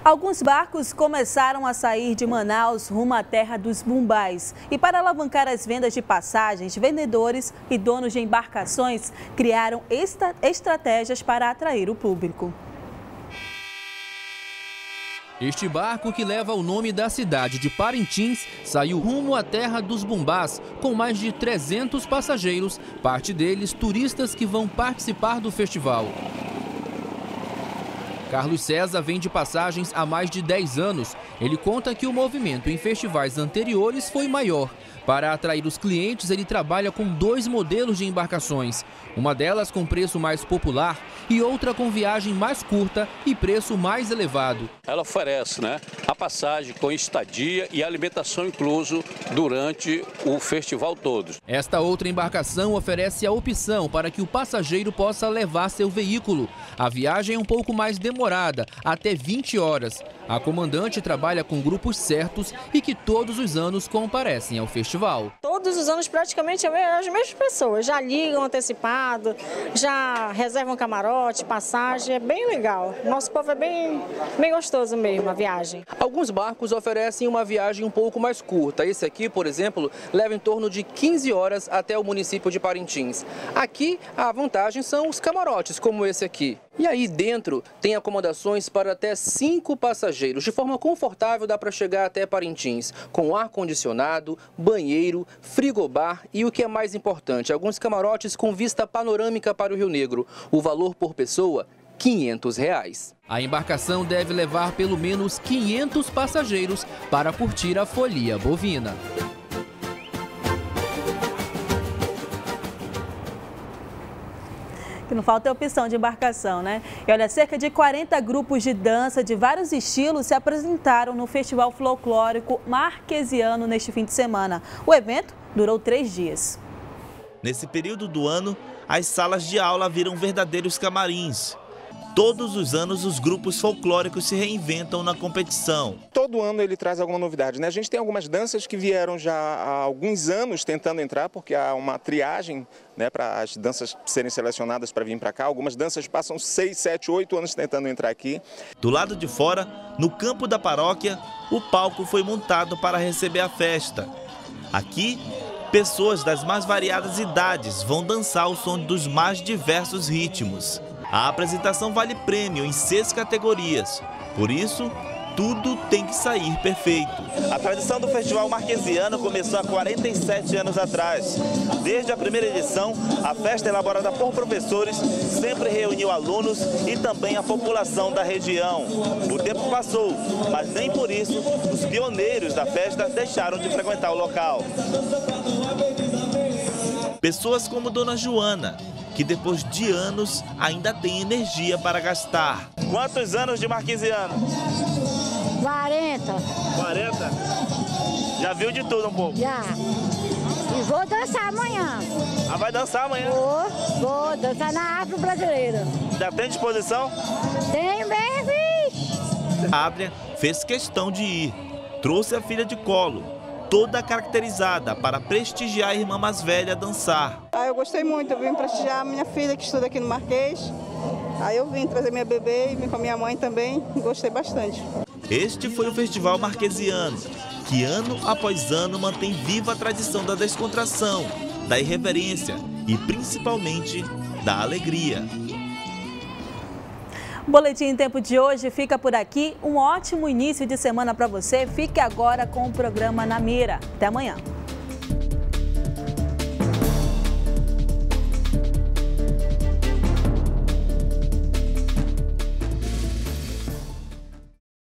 Alguns barcos começaram a sair de Manaus rumo à terra dos Bumbás. E para alavancar as vendas de passagens, vendedores e donos de embarcações criaram estratégias para atrair o público. Este barco, que leva o nome da cidade de Parintins, saiu rumo à terra dos Bumbás, com mais de 300 passageiros, parte deles turistas que vão participar do festival. Carlos César vende passagens há mais de 10 anos. Ele conta que o movimento em festivais anteriores foi maior. Para atrair os clientes, ele trabalha com 2 modelos de embarcações. Uma delas com preço mais popular e outra com viagem mais curta e preço mais elevado. Ela oferece, a passagem com estadia e alimentação incluso durante o festival todo. Esta outra embarcação oferece a opção para que o passageiro possa levar seu veículo. A viagem é um pouco mais demorada, até 20 horas. A comandante trabalha com grupos certos e que todos os anos comparecem ao festival. Todos os anos praticamente as mesmas pessoas já ligam antecipado, já reservam camarote, passagem, é bem legal. Nosso povo é bem gostoso mesmo a viagem. Alguns barcos oferecem uma viagem um pouco mais curta. Esse aqui, por exemplo, leva em torno de 15 horas até o município de Parintins. Aqui a vantagem são os camarotes, como esse aqui. E aí dentro tem acomodações para até 5 passageiros. De forma confortável dá para chegar até Parintins, com ar-condicionado, banheiro, frigobar e o que é mais importante, alguns camarotes com vista panorâmica para o Rio Negro. O valor por pessoa, R$500. A embarcação deve levar pelo menos 500 passageiros para curtir a folia bovina. Que não falta opção de embarcação, né? E olha, cerca de 40 grupos de dança de vários estilos se apresentaram no Festival Folclórico Marquesiano neste fim de semana. O evento durou 3 dias. Nesse período do ano, as salas de aula viram verdadeiros camarins. Todos os anos, os grupos folclóricos se reinventam na competição. Todo ano ele traz alguma novidade, né? A gente tem algumas danças que vieram já há alguns anos tentando entrar, porque há uma triagem, para as danças serem selecionadas para vir para cá. Algumas danças passam 6, 7, 8 anos tentando entrar aqui. Do lado de fora, no campo da paróquia, o palco foi montado para receber a festa. Aqui, pessoas das mais variadas idades vão dançar ao som dos mais diversos ritmos. A apresentação vale prêmio em 6 categorias, por isso, tudo tem que sair perfeito. A tradição do Festival Marquesiano começou há 47 anos atrás. Desde a primeira edição, a festa elaborada por professores sempre reuniu alunos e também a população da região. O tempo passou, mas nem por isso os pioneiros da festa deixaram de frequentar o local. Pessoas como Dona Joana, que depois de anos ainda tem energia para gastar. Quantos anos de Marquesiano? 40. 40? Já viu de tudo um pouco? Já. E vou dançar amanhã. Ah, vai dançar amanhã? Vou dançar na Afro Brasileira. Já tem disposição? Tenho mesmo. A Adria fez questão de ir. Trouxe a filha de colo, toda caracterizada para prestigiar a irmã mais velha dançar. Eu gostei muito, eu vim prestigiar a minha filha que estuda aqui no Marquês. Aí eu vim trazer minha bebê e vim com a minha mãe também, gostei bastante. Este foi o Festival Marquesiano, que ano após ano mantém viva a tradição da descontração, da irreverência e principalmente da alegria. O Boletim em Tempo de hoje fica por aqui. Um ótimo início de semana para você. Fique agora com o programa Na Mira. Até amanhã.